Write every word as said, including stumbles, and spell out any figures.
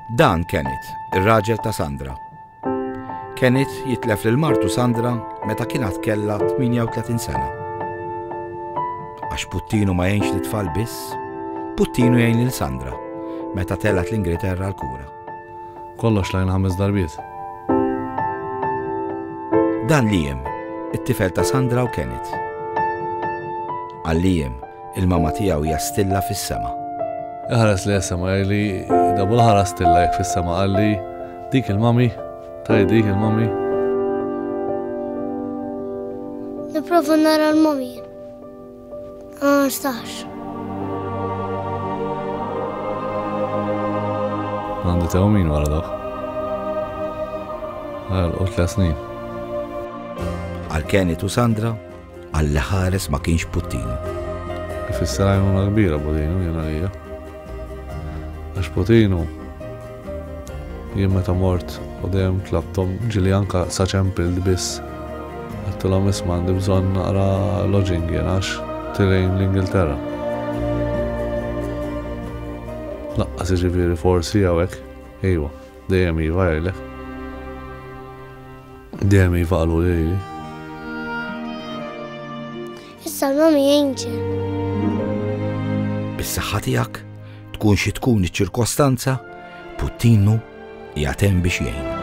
Dan Kenneth, ir-raġel ta' Sandra. Kenneth jitlef lil martu Sandra meta kienet kellha tminja u tletin sena. Għax Puttinu ma jgħinx li tfal biss, Puttinu jgħin lil Sandra meta telat l-Ingilterra l-kura. Kollox lajn ħames darbiet. Dan Liam, it-tifel ta' Sandra u Kenneth. Għal Liam, il-mama tiegħu hija stilla fis-sema. Iħares li jessema li dabu l-ħaras stilla jek fis-sema għalli dik il-mami, taj dik il-mami. Niprofa nara l-mami. Ma nistax. Għandi tew min wara dak. Għal u tla snin. Għal Kenneth u Sandra, għal ħares ma kienx Puttinu. Kif is-sarajnuna kbira Puttinu jena hija. Għax Puttinu jien meta mort u dejjem tlabtom ġili anka sa ċempil biss. Għattilhom isma' għandi bżonn naqra lodging jien għax tilejn l-Ingilterra. Laqqas jiġifieri forsi hawnhekk, ejwa, dejjem iva jgħidlek. Dejjem iva qalu lili. Issa l-mami jgħinġi. Bis-saħħa tiegħek tkun xi tkun iċ-ċirkostanza, Puttinu jagħtem biex jgħin.